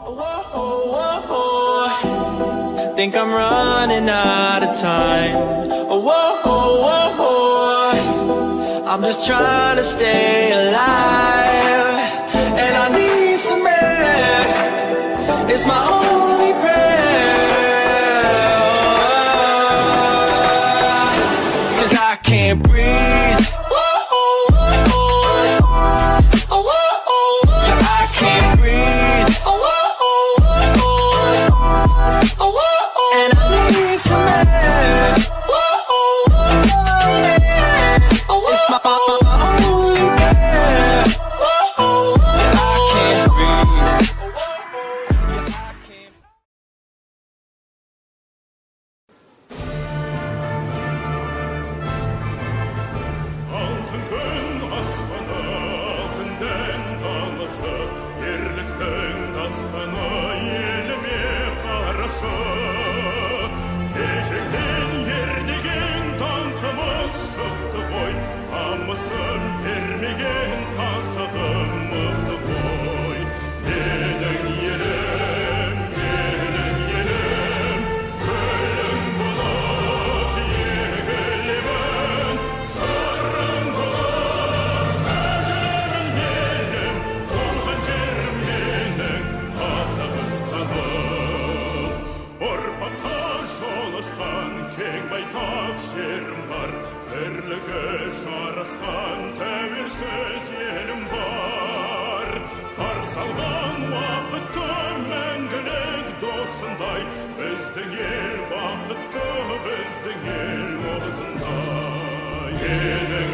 Think I'm running out of time. I'm just trying to stay alive, and I need some air. It's my only prayer, 'cause I can't breathe. Yeah, I can't breathe. And I need some air. It's my only prayer. Yeah, I can't breathe. Алтын күн аспаны, күнден даласы, ерліктің дастаны еліме қарашы. Ежелден ердеген таңқымыз шықты ғой, намысын бермеген тасыдым мықты ғой. Менің елім, гүлің болып егілемін, жарым болып төгілемін елім, туған жерім менің Қазақстаным. Ұрпаққа жол ашқан кең байтақ жерім бар, бірлігі жарасқан тәуелсіз елім бар. Қарсы алған уақытты мәңгілік досындай, біздің ел бақытты, біздің ел осындай. Менің